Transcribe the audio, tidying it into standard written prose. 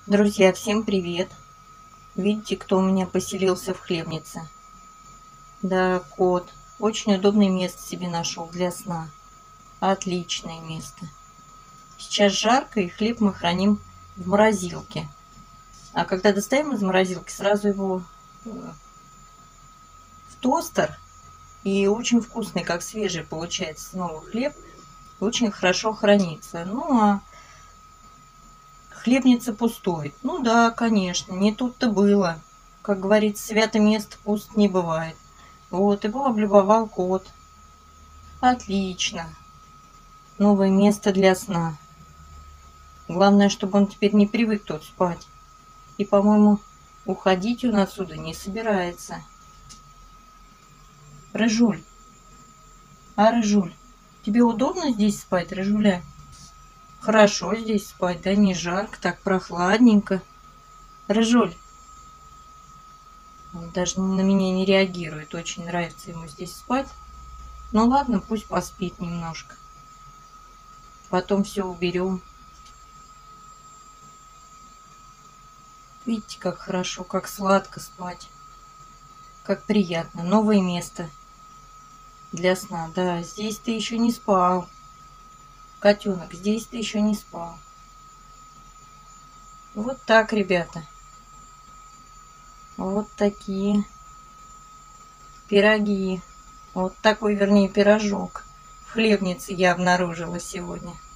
Друзья, всем привет! Видите, кто у меня поселился в хлебнице? Да, кот. Очень удобное место себе нашел для сна. Отличное место. Сейчас жарко, и хлеб мы храним в морозилке. А когда достаем из морозилки, сразу его в тостер. И очень вкусный, как свежий получается снова хлеб. Очень хорошо хранится. Ну, а хлебница пустует. Ну да, конечно, не тут-то было. Как говорится, свято место пуст не бывает. Вот, его облюбовал кот. Отлично. Новое место для сна. Главное, чтобы он теперь не привык тут спать. И, по-моему, уходить он отсюда не собирается. Рыжуль. А, Рыжуль, тебе удобно здесь спать, Рыжуля? Хорошо здесь спать, да, не жарко, так прохладненько. Рыжуль. Он даже на меня не реагирует. Очень нравится ему здесь спать. Ну ладно, пусть поспит немножко. Потом все уберем. Видите, как хорошо, как сладко спать. Как приятно. Новое место для сна. Да, здесь ты еще не спал. Котенок, здесь ты еще не спал. Вот так, ребята. Вот такие пироги. Вот такой, вернее, пирожок в хлебнице я обнаружила сегодня.